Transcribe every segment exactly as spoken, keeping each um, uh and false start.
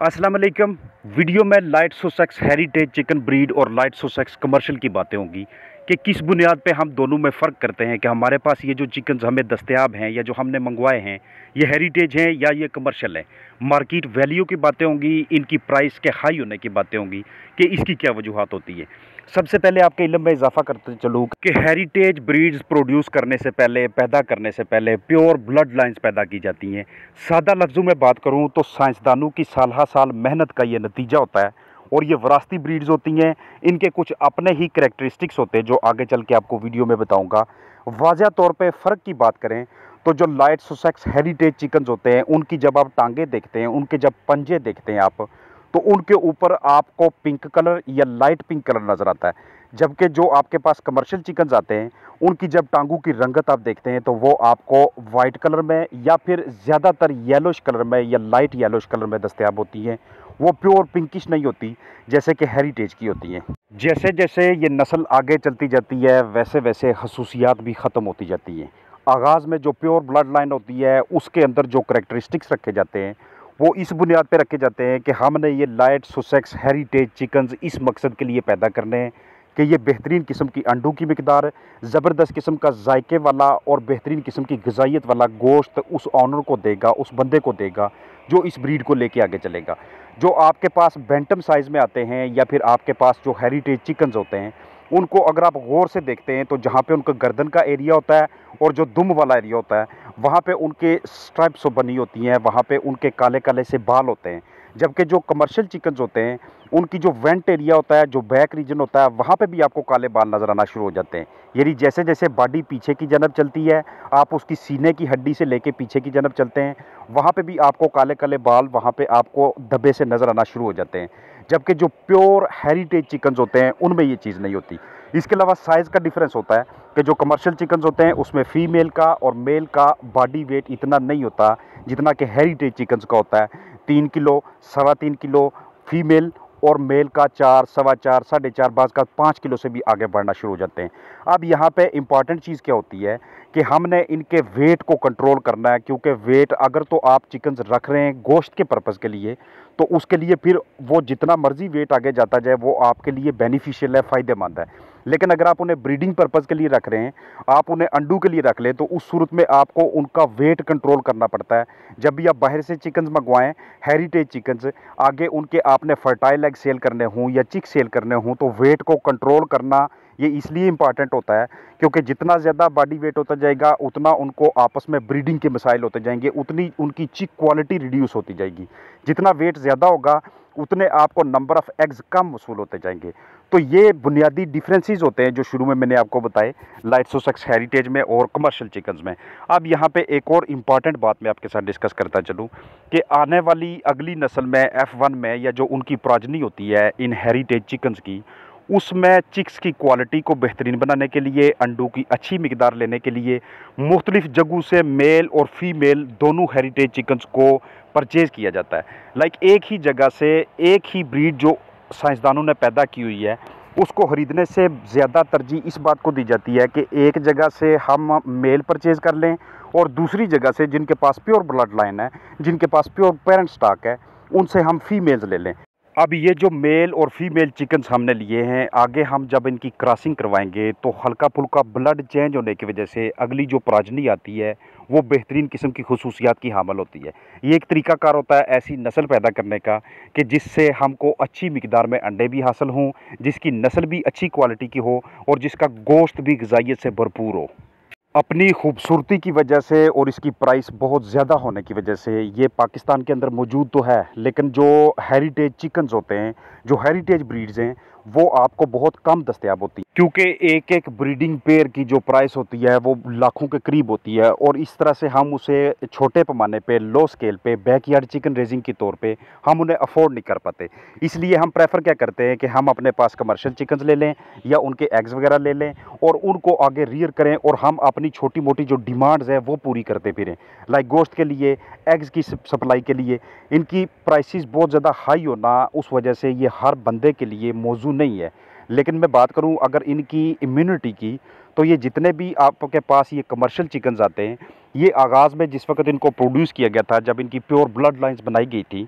अस्सलाम वालेकुम। वीडियो में light Sussex heritage chicken breed और लाइट सोसेक्स कमर्शियल की बातें होंगी कि किस बुनियाद पे हम दोनों में फ़र्क करते हैं कि हमारे पास ये जो चिकन हमें दस्तयाब हैं या जो हमने मंगवाए हैं ये हेरिटेज हैं या ये कमर्शियल हैं। मार्केट वैल्यू की बातें होंगी, इनकी प्राइस के हाई होने की बातें होंगी कि इसकी क्या वजूहत होती है। सबसे पहले आपके इल्म में इजाफा करते चलूँ कि हेरिटेज ब्रीड्स प्रोड्यूस करने से पहले, पैदा करने से पहले प्योर ब्लड लाइन्स पैदा की जाती हैं। सादा लफ्ज़ों में बात करूँ तो साइंसदानों की साल हा साल मेहनत का ये नतीजा होता है और ये वरासती ब्रीड्स होती हैं। इनके कुछ अपने ही करैक्टरिस्टिक्स होते हैं जो आगे चल के आपको वीडियो में बताऊँगा। वाज़ह तौर पर फ़र्क की बात करें तो जो लाइट सोसेक्स हेरिटेज चिकन्स होते हैं उनकी जब आप टांगे देखते हैं, उनके जब पंजे देखते हैं आप, तो उनके ऊपर आपको पिंक कलर या लाइट पिंक कलर नज़र आता है। जबकि जो आपके पास कमर्शियल चिकन्स आते हैं उनकी जब टांगों की रंगत आप देखते हैं तो वो आपको वाइट कलर में या फिर ज़्यादातर येलोश कलर में या लाइट येलोश कलर में दस्तयाब होती हैं। वो प्योर पिंकिश नहीं होती जैसे कि हेरिटेज की होती हैं। जैसे जैसे ये नस्ल आगे चलती जाती है वैसे वैसे खसूसियात भी ख़त्म होती जाती हैं। आगाज़ में जो प्योर ब्लड लाइन होती है उसके अंदर जो करैक्टरिस्टिक्स रखे जाते हैं वो इस बुनियाद पे रखे जाते हैं कि हमने ये लाइट सोसेक्स हेरिटेज चिकन्स इस मकसद के लिए पैदा करने हैं कि ये बेहतरीन किस्म की अंडों की मिकदार, ज़बरदस्त किस्म का जायके वाला और बेहतरीन किस्म की ग़िज़ाइयत वाला गोश्त उस ऑनर को देगा, उस बंदे को देगा जो इस ब्रीड को लेके आगे चलेगा। जो आपके पास बैंटम साइज़ में आते हैं या फिर आपके पास जो हेरिटेज चिकन्स होते हैं उनको अगर आप गौर से देखते हैं तो जहाँ पे उनका गर्दन का एरिया होता है और जो दुम वाला एरिया होता है वहाँ पे उनके स्ट्राइप्स बनी होती हैं, वहाँ पे उनके काले काले से बाल होते हैं। जबकि जो कमर्शियल चिकन्स होते हैं उनकी जो वेंट एरिया होता है, जो बैक रीजन होता है, वहाँ पे भी आपको काले बाल नज़र आना शुरू हो जाते हैं। यानी जैसे जैसे बॉडी पीछे की जानब चलती है, आप उसकी सीने की हड्डी से लेके पीछे की जानब चलते हैं, वहाँ पे भी आपको काले काले बाल वहाँ पे आपको धब्बे से नज़र आना शुरू हो जाते हैं। जबकि जो प्योर हेरिटेज चिकन्स होते हैं उनमें ये चीज़ नहीं होती। इसके अलावा साइज़ का डिफरेंस होता है कि जो कमर्शियल चिकन्स होते हैं उसमें फ़ीमेल का और मेल का बॉडी वेट इतना नहीं होता जितना कि हेरिटेज चिकन्स का होता है। तीन किलो, सवा तीन किलो फीमेल और मेल का चार, सवा चार, साढ़े चार, बाज़ का पाँच किलो से भी आगे बढ़ना शुरू हो जाते हैं। अब यहाँ पे इम्पॉर्टेंट चीज़ क्या होती है कि हमने इनके वेट को कंट्रोल करना है, क्योंकि वेट अगर तो आप चिकन्स रख रहे हैं गोश्त के पर्पज़ के लिए तो उसके लिए फिर वो जितना मर्जी वेट आगे जाता जाए वो आपके लिए बेनिफिशियल है, फ़ायदेमंद है। लेकिन अगर आप उन्हें ब्रीडिंग पर्पज़ के लिए रख रहे हैं, आप उन्हें अंडों के लिए रख लें तो उस सूरत में आपको उनका वेट कंट्रोल करना पड़ता है। जब भी आप बाहर से चिकन्स मंगवाएं हेरिटेज चिकन्स, आगे उनके आपने फर्टाइल एग सेल करने हों या चिक सेल करने हों तो वेट को कंट्रोल करना ये इसलिए इम्पॉर्टेंट होता है क्योंकि जितना ज़्यादा बॉडी वेट होता जाएगा उतना उनको आपस में ब्रीडिंग के मसाइल होते जाएंगे, उतनी उनकी चिक क्वालिटी रिड्यूस होती जाएगी। जितना वेट ज़्यादा होगा उतने आपको नंबर ऑफ़ एग्स कम वसूल होते जाएंगे। तो ये बुनियादी डिफरेंसेस होते हैं जो शुरू में मैंने आपको बताए लाइट सोसेक्स हेरिटेज में और कमर्शियल चिकन्स में। अब यहाँ पे एक और इम्पॉर्टेंट बात मैं आपके साथ डिस्कस करता चलूँ कि आने वाली अगली नस्ल में एफ़ वन में या जो उनकी प्रोजनी होती है इन हेरिटेज चिकन्स की, उसमें चिक्स की क्वालिटी को बेहतरीन बनाने के लिए, अंडों की अच्छी मिकदार लेने के लिए मुख्तलिफ जगहों से मेल और फीमेल दोनों हेरिटेज चिकन्स को परचेज़ किया जाता है। लाइक एक ही जगह से एक ही ब्रीड जो साइंसदानों ने पैदा की हुई है उसको ख़रीदने से ज़्यादा तरजीह इस बात को दी जाती है कि एक जगह से हम मेल परचेज़ कर लें और दूसरी जगह से जिनके पास प्योर ब्लड लाइन है, जिनके पास प्योर पेरेंट स्टॉक है, उनसे हम फीमेल्स ले लें। अब ये जो मेल और फीमेल चिकन्स हमने लिए हैं, आगे हम जब इनकी क्रॉसिंग करवाएंगे तो हल्का फुल्का ब्लड चेंज होने की वजह से अगली जो प्रोजनी आती है वो बेहतरीन किस्म की खसूसियात की हामिल होती है। ये एक तरीक़ाकार होता है ऐसी नस्ल पैदा करने का कि जिससे हमको अच्छी मिकदार में अंडे भी हासिल हों, जिसकी नस्ल भी अच्छी क्वालिटी की हो और जिसका गोश्त भी ग़िज़ाइयत से भरपूर हो। अपनी खूबसूरती की वजह से और इसकी प्राइस बहुत ज़्यादा होने की वजह से ये पाकिस्तान के अंदर मौजूद तो है, लेकिन जो हेरिटेज चिकन्स होते हैं, जो हेरिटेज ब्रीड्स हैं, वो आपको बहुत कम दस्तयाब होती है क्योंकि एक एक ब्रीडिंग पेयर की जो प्राइस होती है वो लाखों के करीब होती है और इस तरह से हम उसे छोटे पैमाने पे, लो स्केल पे, बैकयार्ड चिकन रेजिंग के तौर पे हम उन्हें अफोर्ड नहीं कर पाते। इसलिए हम प्रेफर क्या करते हैं कि हम अपने पास कमर्शियल चिकन्स ले लें या उनके एग्स वगैरह ले लें और उनको आगे रियर करें और हम अपनी छोटी मोटी जो डिमांड्स है वो पूरी करते फिरें। लाइक गोश्त के लिए, एग्स की सप्लाई के लिए इनकी प्राइसेस बहुत ज़्यादा हाई होना उस वजह से ये हर बंदे के लिए मौजू नहीं है। लेकिन मैं बात करूं अगर इनकी इम्यूनिटी की, तो ये जितने भी आपके पास ये कमर्शियल चिकन्स आते हैं, ये आगाज़ में जिस वक्त इनको प्रोड्यूस किया गया था, जब इनकी प्योर ब्लड लाइन्स बनाई गई थी,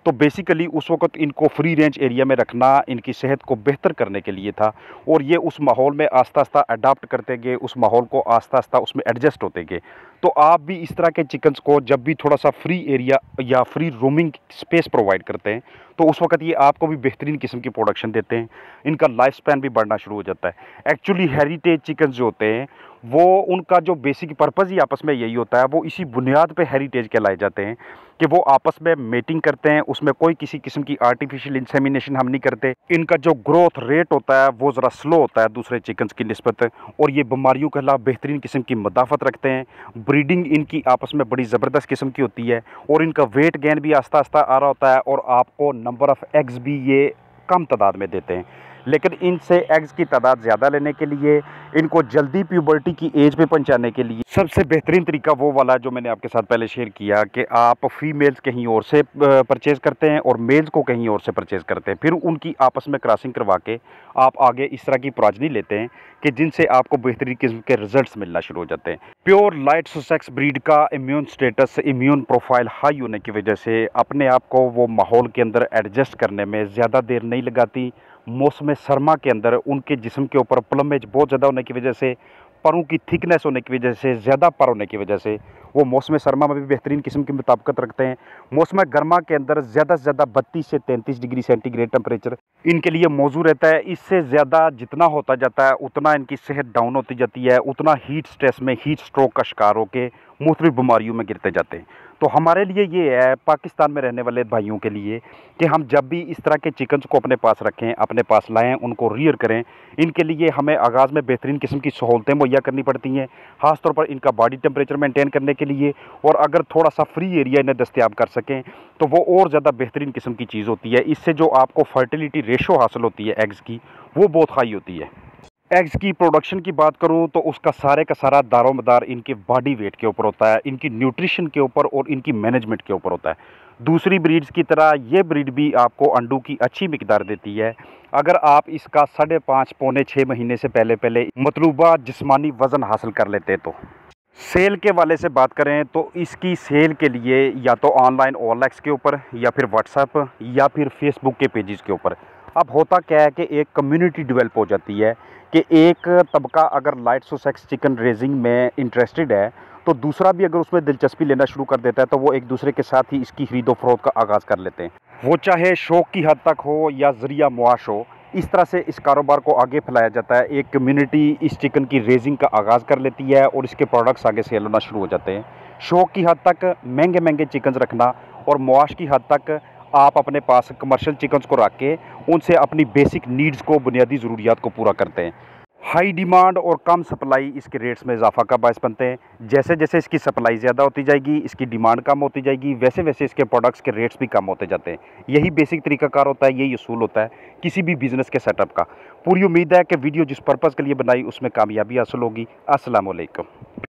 तो बेसिकली उस वक्त इनको फ्री रेंज एरिया में रखना इनकी सेहत को बेहतर करने के लिए था, और ये उस माहौल में आस्ता आस्ता अडाप्ट करते गए, उस माहौल को आस्ता आस्ता उसमें एडजस्ट होते गए। तो आप भी इस तरह के चिकन्स को जब भी थोड़ा सा फ्री एरिया या फ्री रोमिंग स्पेस प्रोवाइड करते हैं, तो उस वक्त ये आपको भी बेहतरीन किस्म की प्रोडक्शन देते हैं, इनका लाइफ स्पैन भी बढ़ना शुरू हो जाता है। एक्चुअली हेरिटेज चिकन्स जो होते हैं वो उनका जो बेसिक पर्पज़ ही आपस में यही होता है, वो इसी बुनियाद पे हेरिटेज कहलाए जाते हैं कि वो आपस में मेटिंग करते हैं, उसमें कोई किसी किस्म की आर्टिफिशियल इंसेमिनेशन हम नहीं करते। इनका जो ग्रोथ रेट होता है वो ज़रा स्लो होता है दूसरे चिकन्स की निस्बत, और ये बीमारियों के खिलाफ बेहतरीन किस्म की मदाफ़त रखते हैं। ब्रीडिंग इनकी आपस में बड़ी ज़बरदस्त किस्म की होती है, और इनका वेट गेन भी आस्ता आस्ता आ रहा होता है, और आपको नंबर ऑफ़ एग्स भी ये कम तादाद में देते हैं। लेकिन इनसे एग्स की तादाद ज़्यादा लेने के लिए, इनको जल्दी प्यूबर्टी की एज पे पहुंचाने के लिए सबसे बेहतरीन तरीका वो वाला जो मैंने आपके साथ पहले शेयर किया कि आप फीमेल्स कहीं और से परचेज़ करते हैं और मेल्स को कहीं और से परचेज़ करते हैं, फिर उनकी आपस में क्रॉसिंग करवा के आप आगे इस तरह की प्रोजनी लेते हैं कि जिनसे आपको बेहतरीन किस्म के रिजल्ट्स मिलना शुरू हो जाते हैं। प्योर लाइट सुसेक्स ब्रीड का immune status, immune profile high होने की वजह से अपने आप को वो माहौल के अंदर एडजस्ट करने में ज़्यादा देर नहीं लगाती। मौसम सरमा के अंदर उनके जिस्म के ऊपर प्लमेज बहुत ज़्यादा होने की वजह से, परों की थिकनेस होने की वजह से, ज़्यादा पर होने की वजह से वो मौसम सरमा में भी बेहतरीन किस्म की मुताबिकत रखते हैं। मौसम गर्मा के अंदर ज़्यादा से ज़्यादा बत्तीस से तैंतीस डिग्री सेंटीग्रेड टेम्परेचर इनके लिए मौजू रहता है। इससे ज़्यादा जितना होता जाता है उतना इनकी सेहत डाउन होती जाती है, उतना हीट स्ट्रेस में हीट स्ट्रोक का शिकार होकर मुख्तलिफ बीमारियों में गिरते जाते हैं। तो हमारे लिए ये है, पाकिस्तान में रहने वाले भाइयों के लिए, कि हम जब भी इस तरह के चिकन्स को अपने पास रखें, अपने पास लाएं, उनको रियर करें, इनके लिए हमें आगाज़ में बेहतरीन किस्म की सहूलतें मुहैया करनी पड़ती हैं, ख़ासतौर पर इनका बॉडी टेम्परेचर मेंटेन करने के लिए। और अगर थोड़ा सा फ्री एरिया इन्हें दस्तयाब कर सकें तो वो और ज़्यादा बेहतरीन किस्म की चीज़ होती है। इससे जो आपको फर्टिलिटी रेशो हासिल होती है एग्स की, वो बहुत हाई होती है। एग्स की प्रोडक्शन की बात करूं तो उसका सारे का सारा दारोमदार इनके बॉडी वेट के ऊपर होता है, इनकी न्यूट्रिशन के ऊपर और इनकी मैनेजमेंट के ऊपर होता है। दूसरी ब्रीड्स की तरह ये ब्रीड भी आपको अंडों की अच्छी मिकदार देती है। अगर आप इसका साढ़े पाँच पौने छः महीने से पहले पहले मतलूबा जिस्मानी वज़न हासिल कर लेते तो। सेल के वाले से बात करें तो इसकी सेल के लिए या तो ऑनलाइन ओएलएक्स के ऊपर, या फिर व्हाट्सएप, या फिर फेसबुक के पेजेस के ऊपर। अब होता क्या है कि एक कम्युनिटी डेवलप हो जाती है कि एक तबका अगर लाइट सुसेक्स चिकन रेजिंग में इंटरेस्टेड है तो दूसरा भी अगर उसमें दिलचस्पी लेना शुरू कर देता है तो वो एक दूसरे के साथ ही इसकी खरीदो फरोख्त का आगाज़ कर लेते हैं। वो चाहे शौक की हद तक हो या ज़रिया मुआश हो, इस तरह से इस कारोबार को आगे फैलाया जाता है। एक कम्युनिटी इस चिकन की रेजिंग का आगाज़ कर लेती है और इसके प्रोडक्ट्स आगे सेल होना शुरू हो जाते हैं। शौक की हद तक महंगे महंगे चिकन रखना और मुआश की हद तक आप अपने पास कमर्शियल चिकन्स को रख के उनसे अपनी बेसिक नीड्स को, बुनियादी ज़रूरियात को पूरा करते हैं। हाई डिमांड और कम सप्लाई इसके रेट्स में इजाफा का बायस बनते हैं। जैसे जैसे इसकी सप्लाई ज़्यादा होती जाएगी, इसकी डिमांड कम होती जाएगी, वैसे वैसे इसके प्रोडक्ट्स के रेट्स भी कम होते जाते हैं। यही बेसिक तरीकाकार होता है, यही असूल होता है किसी भी बिज़नेस के सेटअप का। पूरी उम्मीद है कि वीडियो जिस पर्पज़ के लिए बनाई उसमें कामयाबी हासिल होगी। अस्सलाम वालेकुम।